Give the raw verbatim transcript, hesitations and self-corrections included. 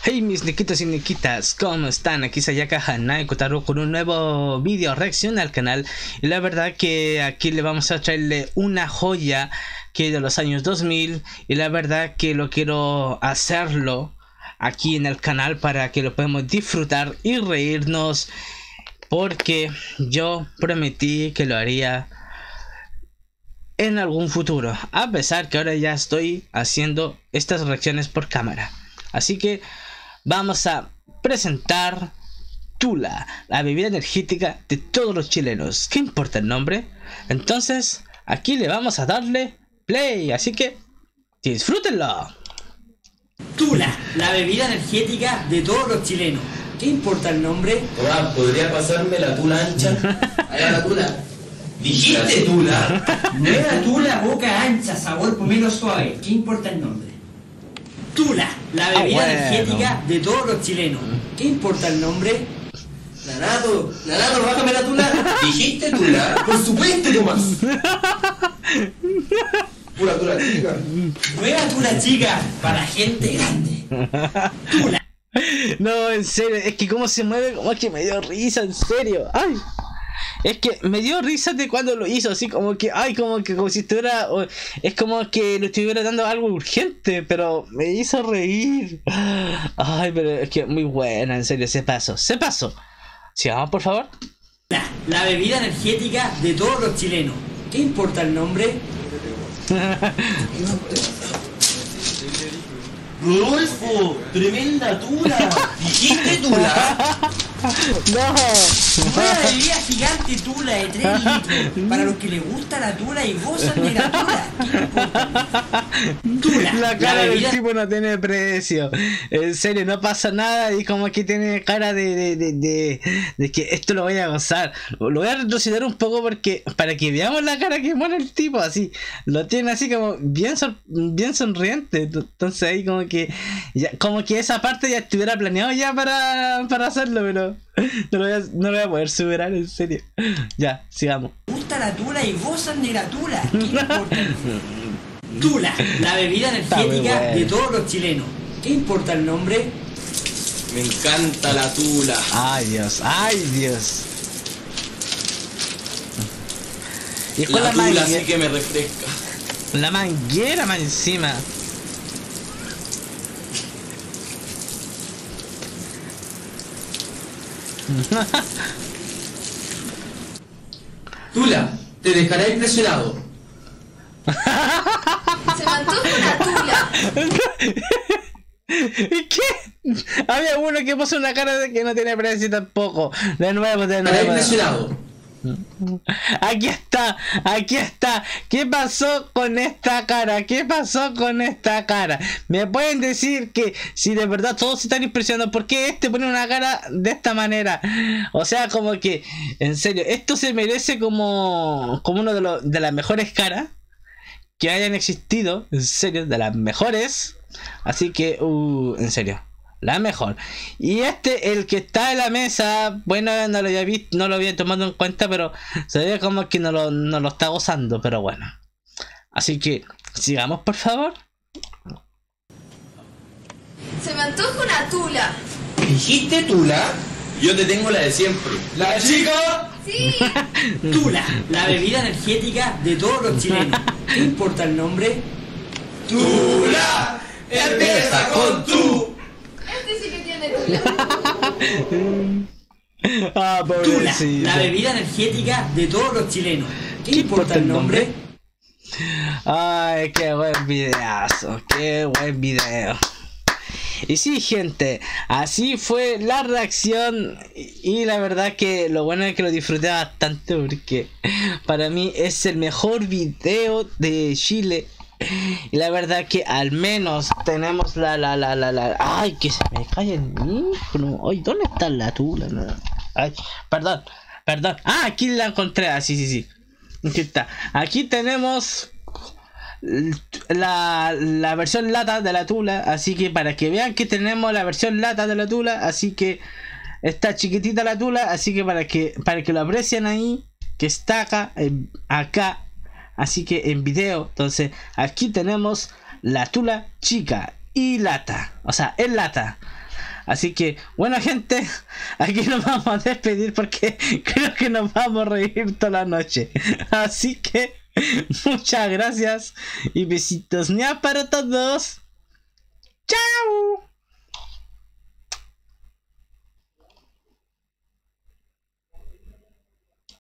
Hey mis niquitos y niquitas, ¿cómo están? Aquí Sayaka Hanai Kotaro con un nuevo vídeo reacción al canal. Y la verdad que aquí le vamos a traerle una joya que es de los años dos mil. Y la verdad que lo quiero hacerlo aquí en el canal para que lo podamos disfrutar y reírnos, porque yo prometí que lo haría en algún futuro, a pesar que ahora ya estoy haciendo estas reacciones por cámara. Así que vamos a presentar Tula, la bebida energética de todos los chilenos. ¿Qué importa el nombre? Entonces aquí le vamos a darle play, así que disfrútenlo. Tula, la bebida energética de todos los chilenos. ¿Qué importa el nombre? Hola, ¿podría pasarme la tula ancha? Allá la tula. ¿Dijiste tula? No era tula, boca ancha, sabor pomelo suave. ¿Qué importa el nombre? Tula, la bebida Ah, bueno. energética de todos los chilenos. ¿Qué importa el nombre? Nanato, Nanato, bájame la tula. ¿Dijiste tula? Por supuesto, Tomás. Pura tula chica. Nueva tula chica para gente grande. Tula. No, en serio, es que cómo se mueve, como es que me dio risa, en serio. Ay, es que me dio risa de cuando lo hizo, así como que, ay, como que como si estuviera, o- es como que lo estuviera dando algo urgente, pero me hizo reír. Ay, pero es que muy buena, en serio, se pasó, se pasó. Sigamos, por favor. La, la bebida energética de todos los chilenos. ¿Qué importa el nombre? Rodolfo, tremenda tula. ¿Dijiste tula? No. Nueva bebida gigante tula de tres litros. Para los que les gusta la tula y gozan de la tula. ¿Qué importa? Tula, La cara del bebida tipo no tiene precio. En serio, no pasa nada y como que tiene cara de, de, de, de, de que esto lo voy a gozar. Lo voy a retroceder un poco porque para que veamos la cara que pone el tipo, así. Lo tiene así como bien, sor- bien sonriente. Entonces ahí como que ya, como que esa parte ya estuviera planeado ya para, para hacerlo, pero no lo, voy a, no lo voy a poder superar, en serio. Ya, sigamos. gusta la tula y gozan de la tula. ¿Qué importa? Tula, la bebida Está muy energética bueno. de todos los chilenos. ¿Qué importa el nombre? Me encanta la tula. Ay Dios, ay Dios. Y con La la, tula mangue- sí que me refresca. la manguera más encima. Tula, te dejará impresionado. Se me antoja una tula. ¿Y qué? Había uno que puso una cara de que no tiene precio tampoco. De nuevo, de Estará nuevo. impresionado. Aquí está, aquí está. ¿Qué pasó con esta cara? ¿Qué pasó con esta cara? ¿Me pueden decir que si de verdad todos se están impresionando, por qué este pone una cara de esta manera? O sea, como que, en serio, esto se merece como, como uno de, los de las mejores caras que hayan existido. En serio, de las mejores. Así que, uh, en serio, la mejor. Y este, el que está en la mesa, bueno, no lo había visto, no lo había tomado en cuenta, pero se ve como que no lo, no lo está gozando, pero bueno. Así que, sigamos, por favor. Se me antoja una tula. ¿Dijiste tula? Yo te tengo la de siempre. ¡La chica! Sí. Tula, la bebida energética de todos los chilenos. ¿Qué importa el nombre? ¡Tula! ¡Empieza con tú! Este sí que tiene tula. Ah, Tula, pobrecito. la bebida energética de todos los chilenos. ¿Qué, importa el nombre? Ay, qué buen videazo, qué buen video. Y sí, gente, así fue la reacción. Y y la verdad que lo bueno es que lo disfruté bastante, porque para mí es el mejor video de Chile. Y la verdad que al menos tenemos la la la la la. Ay, que se me cae el micro. Ay, ¿dónde está la tula? No. Ay, perdón, perdón. Ah, aquí la encontré. Ah, sí, sí, sí. Aquí está. Aquí tenemos la, la versión lata de la tula. Así que para que vean que tenemos la versión lata de la tula. Así que está chiquitita la tula. Así que para que para que lo aprecien ahí, que está acá, en- acá. Así que en video, entonces aquí tenemos la tula chica y lata, o sea, en lata. Así que, bueno gente, aquí nos vamos a despedir porque creo que nos vamos a reír toda la noche. Así que, muchas gracias y besitos ña para todos. ¡Chao!